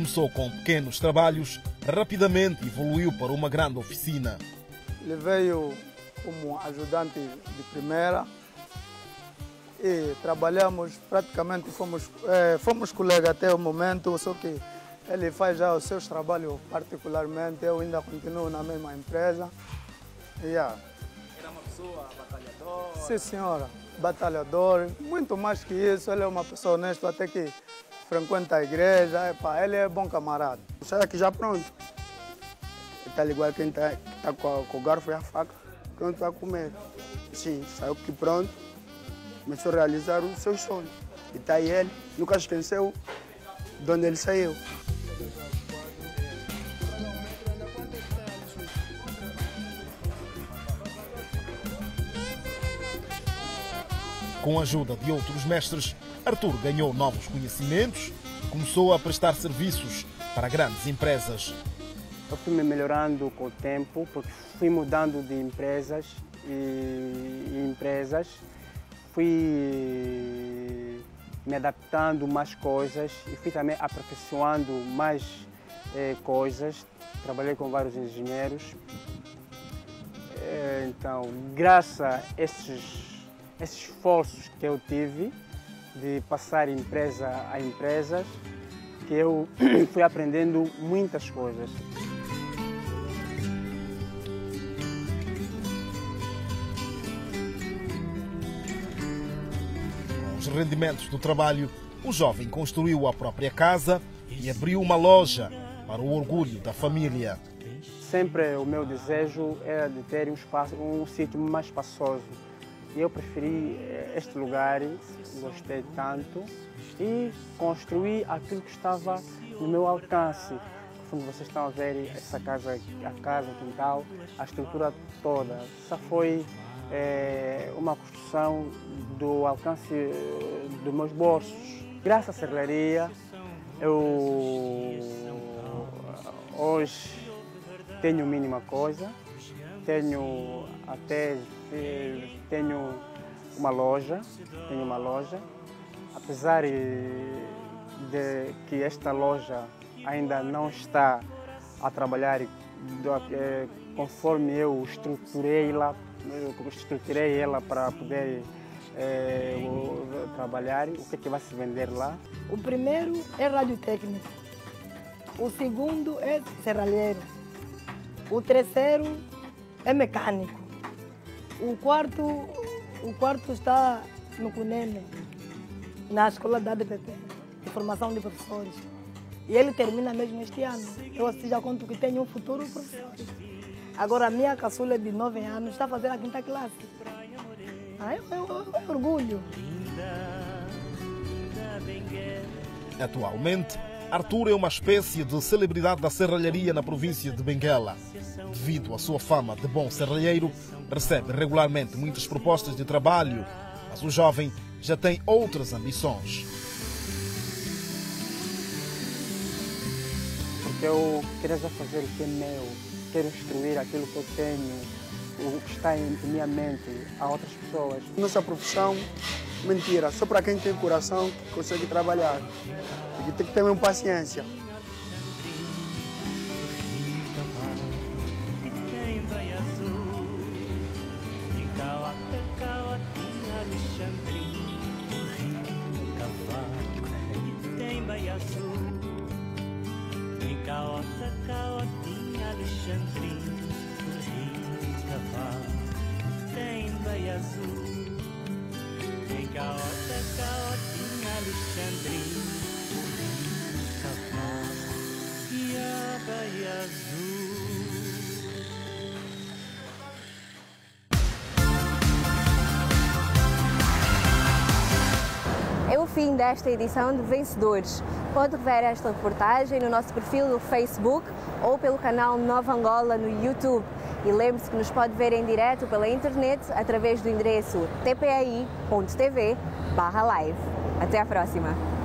começou com pequenos trabalhos, rapidamente evoluiu para uma grande oficina. Ele veio como ajudante de primeira e trabalhamos, praticamente fomos colegas até o momento, só que ele faz já os seus trabalhos particularmente, eu ainda continuo na mesma empresa. Era uma pessoa batalhadora? Sim, senhora, batalhador, muito mais que isso, ele é uma pessoa honesta, até que frequenta a igreja, ele é bom camarada. Sai aqui já pronto. Está ligado quem está com o garfo e a faca, pronto para comer. Sim, saiu aqui pronto, começou a realizar os seus sonhos. E está aí ele, nunca esqueceu de onde ele saiu. Com a ajuda de outros mestres, Artur ganhou novos conhecimentos e começou a prestar serviços para grandes empresas. Eu fui me melhorando com o tempo, porque fui mudando de empresas e empresas. Fui me adaptando mais coisas e fui também aperfeiçoando mais coisas. Trabalhei com vários engenheiros. Então, graças a esses esforços que eu tive de passar empresa a empresas, que eu fui aprendendo muitas coisas. Com os rendimentos do trabalho, o jovem construiu a própria casa e abriu uma loja para o orgulho da família. Sempre o meu desejo era de ter um sítio mais espaçoso. E eu preferi este lugar, gostei tanto e construí aquilo que estava no meu alcance. Como vocês estão a ver, essa casa, o quintal, a estrutura toda, só foi uma construção do alcance dos meus bolsos. Graças à serralheria, eu hoje tenho mínima coisa, tenho uma loja, apesar de que esta loja ainda não está a trabalhar conforme eu estruturei ela para poder trabalhar. O que vai se vender lá? O primeiro é radiotécnico, o segundo é serralheiro, o terceiro é mecânico, o quarto está no CUNEME, na escola da ADPP, de formação de professores. E ele termina mesmo este ano. Eu assim já conto que tenho um futuro professor. Agora a minha caçula de 9 anos está fazendo a 5ª classe. É orgulho. Atualmente, Artur é uma espécie de celebridade da serralharia na província de Benguela. Devido à sua fama de bom serralheiro, recebe regularmente muitas propostas de trabalho, mas o jovem já tem outras ambições. Porque eu quero já fazer o que é meu, quero instruir aquilo que eu tenho, o que está em minha mente a outras pessoas. Nossa profissão, mentira, só para quem tem coração que consegue trabalhar. E tem que ter mesmo paciência. É o fim desta edição de Vencedores. Pode ver esta reportagem no nosso perfil do Facebook ou pelo canal Nova Angola no YouTube. E lembre-se que nos pode ver em direto pela internet através do endereço tpai.tv/live. Até à próxima!